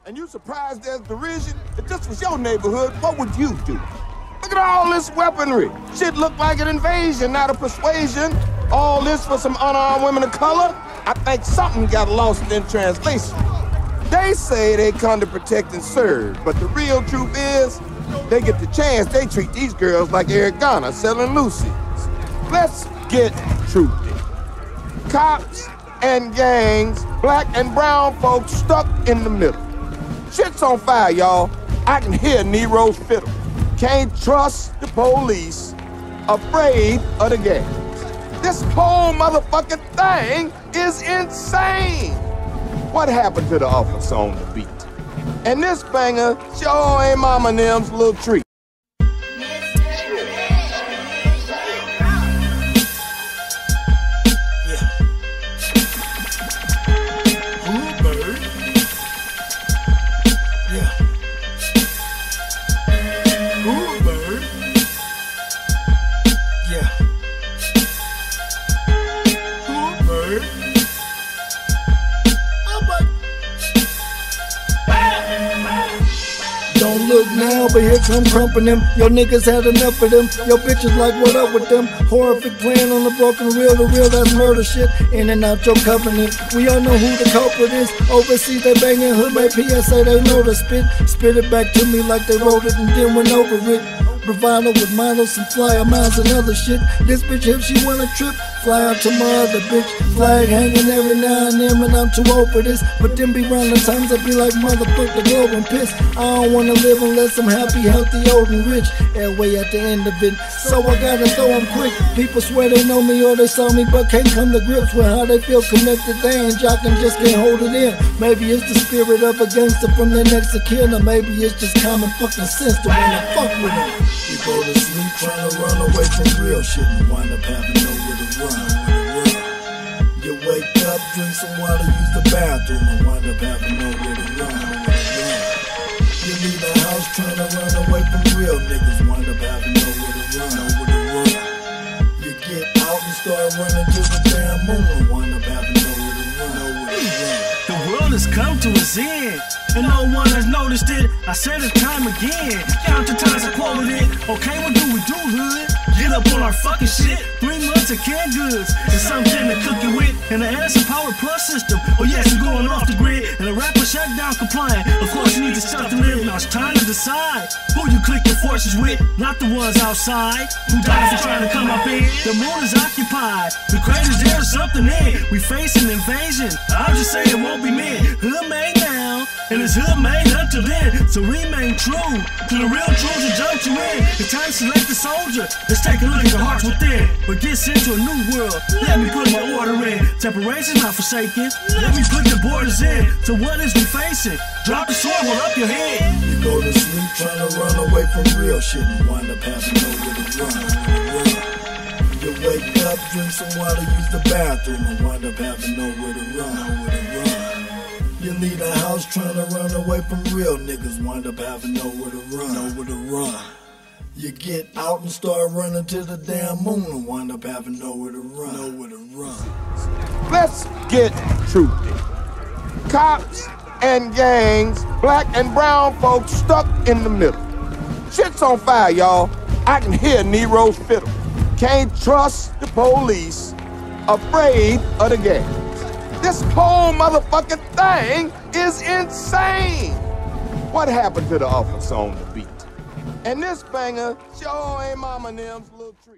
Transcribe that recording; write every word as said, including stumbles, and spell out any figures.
And you surprised there's derision? If this was your neighborhood, what would you do? Look at all this weaponry. Shit look like an invasion, not a persuasion. All this for some unarmed women of color? I think something got lost in translation. They say they come to protect and serve, but the real truth is, they get the chance, they treat these girls like Aragana selling Lucy's. Let's get truthy. Cops and gangs, black and brown folks stuck in the middle. Shit's on fire, y'all. I can hear Nero's fiddle. Can't trust the police, afraid of the gangs. This whole motherfucking thing is insane. What happened to the officer on the beat? And this banger sure ain't Mama and them's little treat. Don't look now, but here come crumping them. Your niggas had enough of them. Your bitches like, what up with them? Horrific plan on the broken reel, the real, that's murder shit. In and out your covenant. We all know who the culprit is. Overseas they banging HOODMADE P S A, they know to spit. Spit it back to me like they wrote it and then went over it. Bravado with models, some flyer miles and other shit. This bitch, if she wanna trip, fly out to my other bitch. Flag hanging every now and then when I'm too old for this. But then be round the times I be like, motherfuck the globe and piss. I don't wanna live unless I'm happy, healthy, old and rich. Airway at the end of it, so I gotta throw them quick. People swear they know me or they saw me, but can't come to grips with how they feel connected. They ain't jocking, just can't hold it in. Maybe it's the spirit of a gangster from their next of kin, or maybe it's just common fucking sense to wanna fuck with them. You go to sleep trying to run away from real shit and wind up having nowhere to run. You wake up, drink some water, use the bathroom and wind up having nowhere to run. You leave the house trying to run away from real niggas, wind up having nowhere to run. Nowhere to run. You get out and start running to the damn moon and wind up having nowhere to run. Nowhere to run. The world has come to its end, and no one has noticed it. I said it time again. Count the times I quoted it. Okay, what do we do, hood? Get up on our fucking shit. Three months of canned goods and something to cook it with, and an Edison Power Plus system. Oh yes, we're going off the grid, and a rapper shut down compliant. Of course, you need the stuff to live. Now it's time to decide who you click your forces with, not the ones outside who died for trying to come up in. The moon is occupied. The crater's there, something in. We face an invasion. I'll just say it won't be me. HOODMADE now, and it's HOODMADE until then. So remain true to the real truth and jump you in. It's time to select the soldier. Let's take a look at the hearts within. But get sent to a new world. Let me put my order in. Separation's not forsaken. Let me put the borders in. So what is we facing? Drop the sword, hold up your head. You go to sleep trying to run away from real shit and wind up having nowhere to run. You wake up, drink some water, use the bathroom and wind up having nowhere to run. Nowhere to run. You leave the house trying to run away from real niggas, wind up having nowhere to run. Nowhere to run. You get out and start running to the damn moon and wind up having nowhere to run. Nowhere to run. Let's get truthy. Cops and gangs, black and brown folks stuck in the middle. Shit's on fire, y'all. I can hear Nero's fiddle. Can't trust the police, afraid of the gangs. This whole motherfucking thing is insane. What happened to the officer on the beat? And this banger sure ain't Mama and them's little treat.